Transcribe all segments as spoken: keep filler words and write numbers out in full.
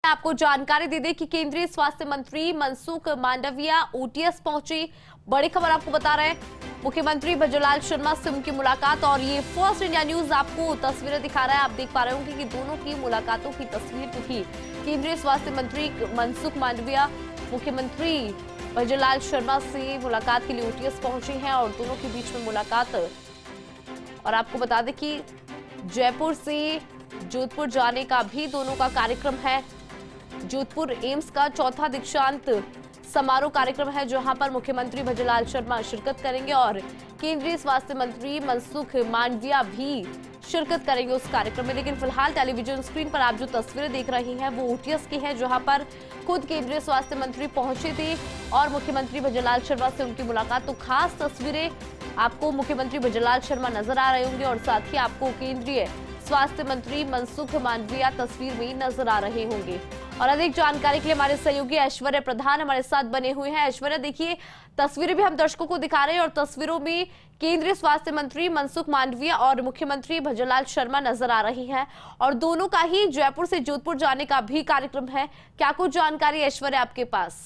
आपको जानकारी दे दें कि केंद्रीय स्वास्थ्य मंत्री मनसुख मांडविया ओटीएस पहुंचे। बड़ी खबर आपको बता रहे हैं, मुख्यमंत्री भजनलाल शर्मा से उनकी मुलाकात और ये फर्स्ट इंडिया न्यूज आपको तस्वीरें दिखा रहा है। आप देख पा रहे होंगे कि दोनों की मुलाकातों की तस्वीर जो थी, केंद्रीय स्वास्थ्य मंत्री मनसुख मांडविया मुख्यमंत्री भजनलाल शर्मा से मुलाकात के लिए ओटीएस पहुंचे हैं और दोनों के बीच में मुलाकात। और आपको बता दें कि जयपुर से जोधपुर जाने का भी दोनों का कार्यक्रम है। जोधपुर एम्स का चौथा दीक्षांत समारोह कार्यक्रम है, जहां पर मुख्यमंत्री भजनलाल शर्मा शिरकत करेंगे और केंद्रीय स्वास्थ्य मंत्री मनसुख मांडविया भी शिरकत करेंगे उस कार्यक्रम में। लेकिन फिलहाल टेलीविजन स्क्रीन पर आप जो तस्वीरें देख रही हैं वो ओटीएस की है, जहां पर खुद केंद्रीय स्वास्थ्य मंत्री पहुंचे थे और मुख्यमंत्री भजनलाल शर्मा से उनकी मुलाकात। तो खास तस्वीरें आपको मुख्यमंत्री भजनलाल शर्मा नजर आ रहे होंगे और साथ ही आपको केंद्रीय स्वास्थ्य मंत्री मनसुख मांडविया तस्वीर में नजर आ रहे होंगे। और अधिक जानकारी के लिए हमारे सहयोगी ऐश्वर्या प्रधान हमारे साथ बने हुए हैं। ऐश्वर्या, देखिए तस्वीरें भी हम दर्शकों को दिखा रहे हैं और तस्वीरों में केंद्रीय स्वास्थ्य मंत्री मनसुख मांडविया और मुख्यमंत्री भजनलाल शर्मा नजर आ रही हैं और दोनों का ही जयपुर से जोधपुर जाने का भी कार्यक्रम है। क्या कुछ जानकारी ऐश्वर्या आपके पास?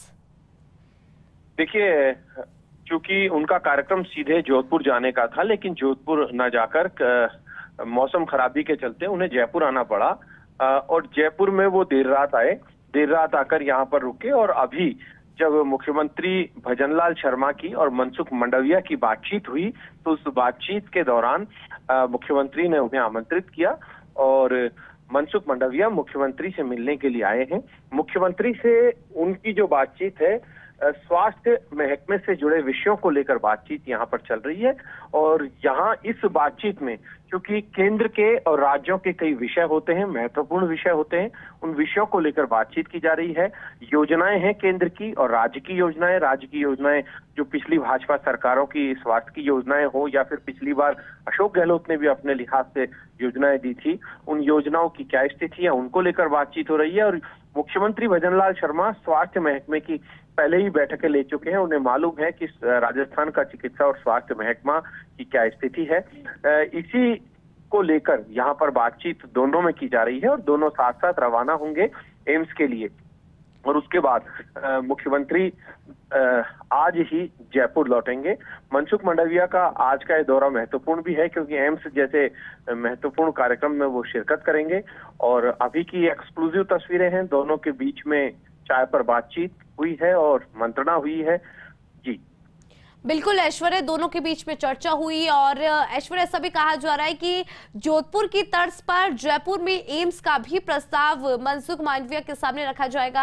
देखिए, चूंकि उनका कार्यक्रम सीधे जोधपुर जाने का था, लेकिन जोधपुर न जाकर मौसम खराबी के चलते उन्हें जयपुर आना पड़ा और जयपुर में वो देर रात आए। देर रात आकर यहाँ पर रुके और अभी जब मुख्यमंत्री भजनलाल शर्मा की और मनसुख मांडविया की बातचीत हुई तो उस बातचीत के दौरान मुख्यमंत्री ने उन्हें आमंत्रित किया और मनसुख मांडविया मुख्यमंत्री से मिलने के लिए आए हैं। मुख्यमंत्री से उनकी जो बातचीत है, स्वास्थ्य महकमे से जुड़े विषयों को लेकर बातचीत यहाँ पर चल रही है और यहाँ इस बातचीत में क्योंकि केंद्र के और राज्यों के कई विषय होते हैं, महत्वपूर्ण विषय होते हैं, उन विषयों को लेकर बातचीत की जा रही है। योजनाएं हैं केंद्र की और राज्य की योजनाएं, राज्य की योजनाएं जो पिछली भाजपा सरकारों की स्वास्थ्य की योजनाएं हो या फिर पिछली बार अशोक गहलोत ने भी अपने लिहाज से योजनाएं दी थी, उन योजनाओं की क्या स्थिति है उनको लेकर बातचीत हो रही है। और मुख्यमंत्री भजनलाल शर्मा स्वास्थ्य महकमे की पहले ही बैठकें ले चुके हैं, उन्हें मालूम है कि राजस्थान का चिकित्सा और स्वास्थ्य महकमा की क्या स्थिति है। इसी को लेकर यहाँ पर बातचीत दोनों में की जा रही है और दोनों साथ साथ रवाना होंगे एम्स के लिए और उसके बाद मुख्यमंत्री आज ही जयपुर लौटेंगे। मनसुख मांडविया का आज का ये दौरा महत्वपूर्ण भी है क्योंकि एम्स जैसे महत्वपूर्ण कार्यक्रम में वो शिरकत करेंगे और अभी की एक्सक्लूसिव तस्वीरें हैं, दोनों के बीच में चाय पर बातचीत हुई है और मंत्रणा हुई है। जी बिल्कुल ऐश्वर्या, दोनों के बीच में चर्चा हुई और ऐश्वर्या ऐसा भी कहा जा रहा है कि जोधपुर की तर्ज पर जयपुर में एम्स का भी प्रस्ताव मनसुख मांडविया के सामने रखा जाएगा।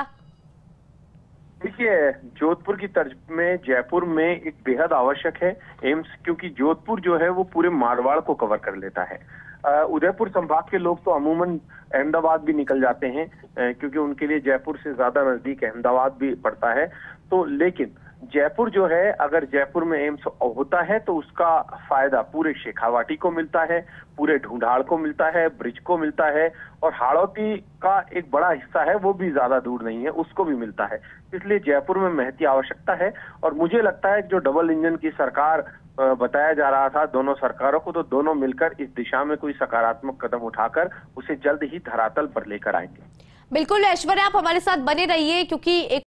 देखिए, जोधपुर की तर्ज में जयपुर में एक बेहद आवश्यक है एम्स, क्योंकि जोधपुर जो है वो पूरे मारवाड़ को कवर कर लेता है। उदयपुर संभाग के लोग तो अमूमन अहमदाबाद भी निकल जाते हैं क्योंकि उनके लिए जयपुर से ज्यादा नजदीक अहमदाबाद भी पड़ता है। तो लेकिन जयपुर जो है, अगर जयपुर में एम्स होता है तो उसका फायदा पूरे शेखावाटी को मिलता है, पूरे ढूंढाड़ को मिलता है, ब्रिज को मिलता है और हाड़ौती का एक बड़ा हिस्सा है वो भी ज्यादा दूर नहीं है, उसको भी मिलता है। इसलिए जयपुर में महती आवश्यकता है और मुझे लगता है जो डबल इंजन की सरकार बताया जा रहा था दोनों सरकारों को, तो दोनों मिलकर इस दिशा में कोई सकारात्मक कदम उठाकर उसे जल्द ही धरातल पर लेकर आएंगे। बिल्कुल ऐश्वर्या, आप हमारे साथ बने रहिए क्योंकि एक